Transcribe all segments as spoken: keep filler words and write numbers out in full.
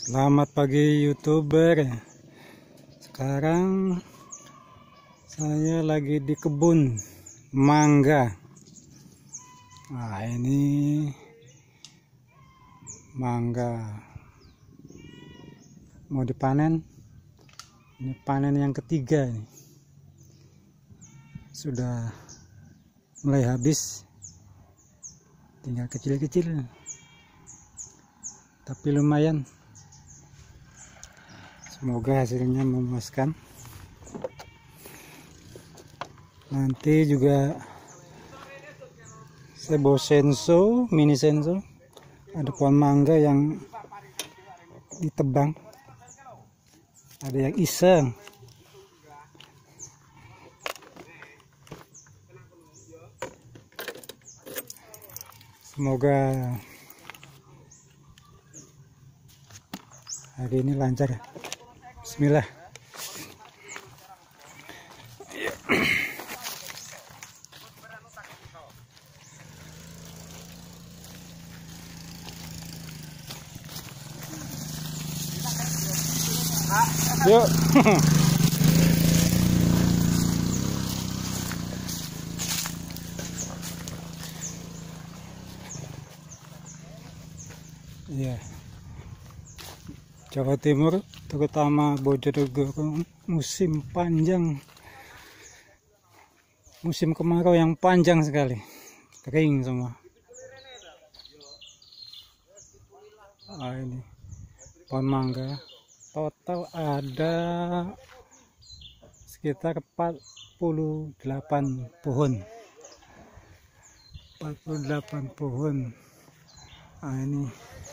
Selamat pagi YouTuber. Sekarang saya lagi di kebun mangga. Nah, ini mangga mau dipanen. Ini panen yang ketiga nih. Sudah mulai habis. Tinggal kecil-kecil. Tapi lumayan. Semoga hasilnya memuaskan. Nanti juga saya bawa senso, mini senso. Ada pohon mangga yang ditebang. Ada yang iseng. Semoga hari ini lancar. Bismillah. Yuk. Iya. Jawa Timur, terutama Bojonegoro, musim panjang, musim kemarau yang panjang sekali, kering semua. Ah, ini pohon mangga, total ada sekitar empat puluh delapan pohon, empat puluh delapan pohon. Ah, ini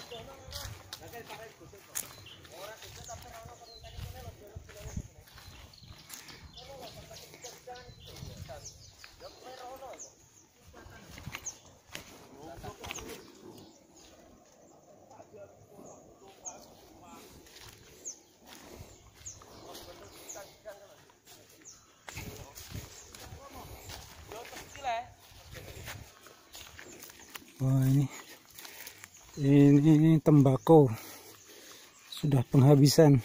wah, ini ini tembakau sudah penghabisan.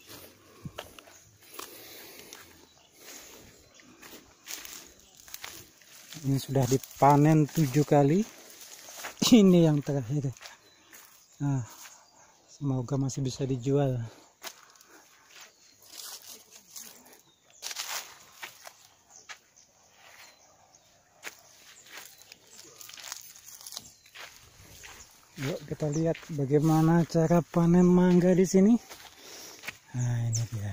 Ini sudah dipanen tujuh kali. Ini yang terakhir. Nah, semoga masih bisa dijual. Yuk kita lihat bagaimana cara panen mangga di sini. Nah, ini dia.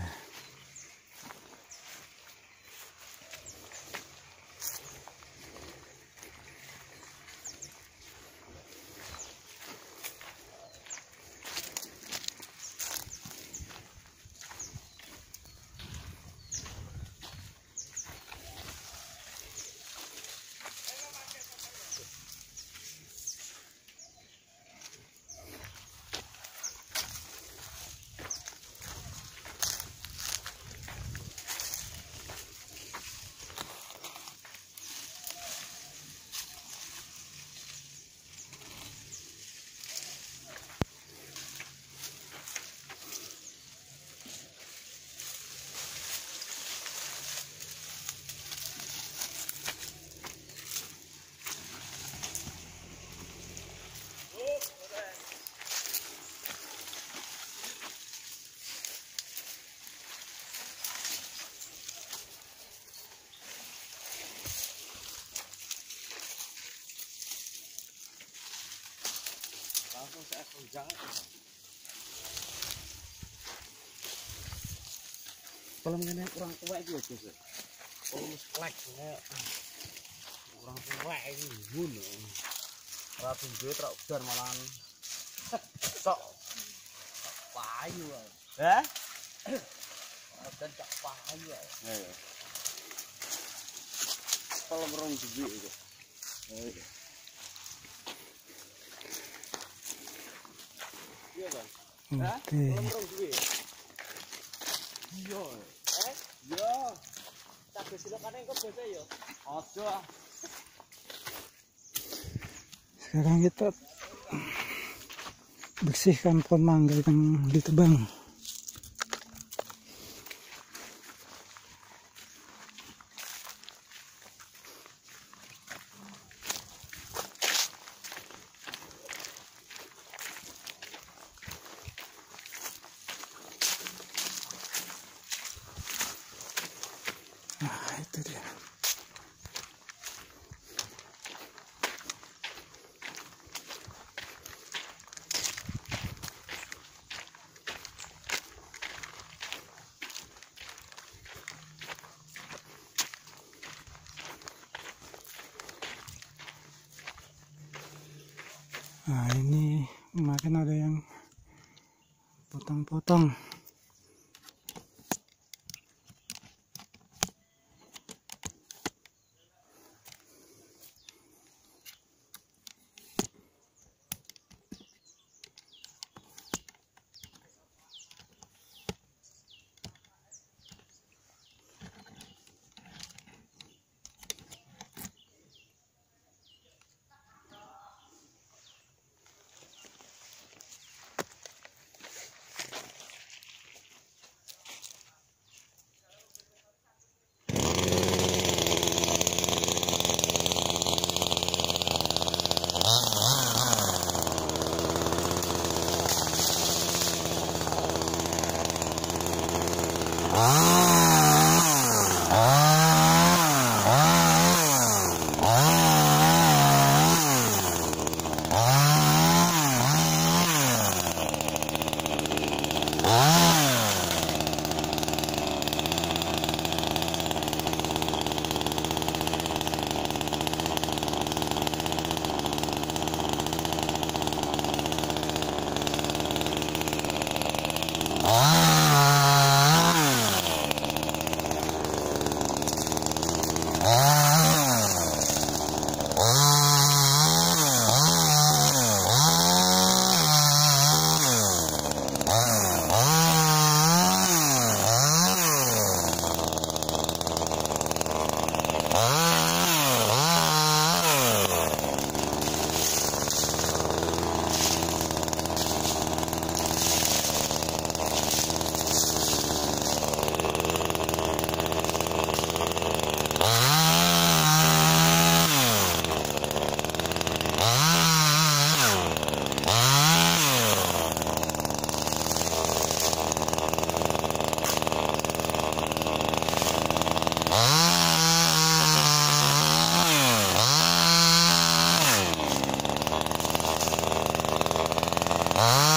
Langsung saya tunjang. Kalau mengenai kurang tua itu aja sih. Kalau selek kurang tua ini bunuh. Ratu duit rak udan malahan. Sok payu. Eh? Udan cak payu. Eh. Kalau merong duit itu. Eh. Iya kan? Oke. Iya. Eh? Iya. Tak silokane kok bose ya. Aja. Sekarang kita bersihkan pohon mangga yang ditebang. Nah, itu dia. Nah, ini makin ada yang potong-potong. Ah.